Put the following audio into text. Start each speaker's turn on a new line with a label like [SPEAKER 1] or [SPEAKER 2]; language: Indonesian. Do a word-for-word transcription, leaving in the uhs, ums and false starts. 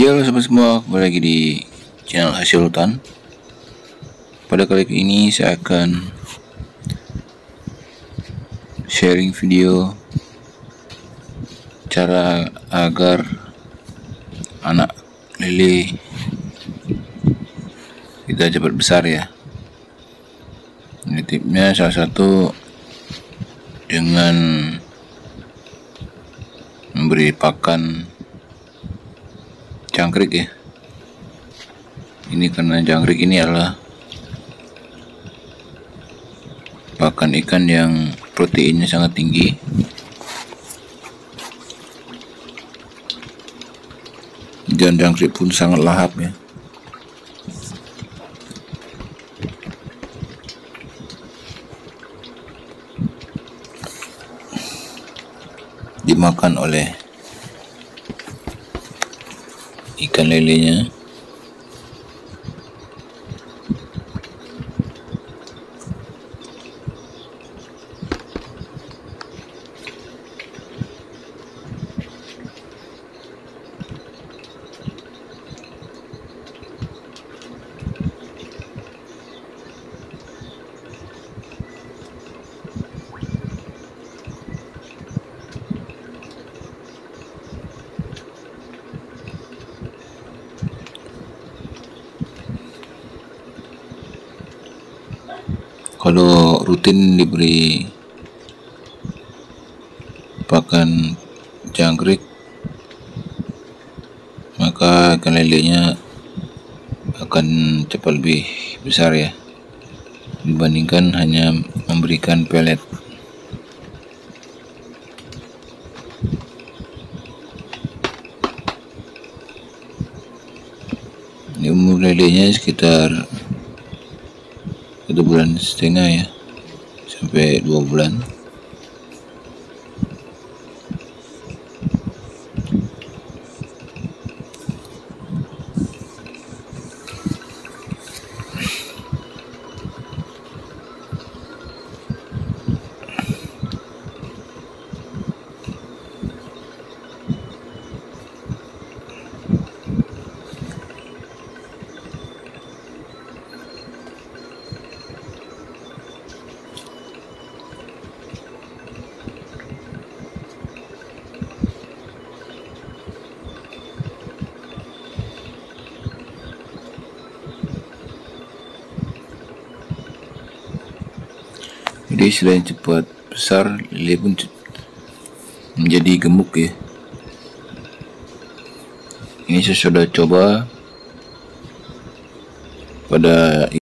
[SPEAKER 1] Ya, halo sobat semua, kembali lagi di channel Hasil Hutan. Pada kali ini saya akan sharing video cara agar anak lele kita cepat besar ya. Ini tipnya salah satu dengan memberi pakan jangkrik ya. Ini karena jangkrik ini adalah pakan ikan yang proteinnya sangat tinggi dan jangkrik pun sangat lahap ya. Dimakan oleh ikan lelenya. Kalau rutin diberi pakan jangkrik, maka ikan lelenya akan cepat lebih besar ya, dibandingkan hanya memberikan pelet. Ini umur lelenya sekitar satu bulan setengah ya, sampai dua bulan. Jadi selain cepat besar, lele pun menjadi gemuk ya. Ini saya sudah coba pada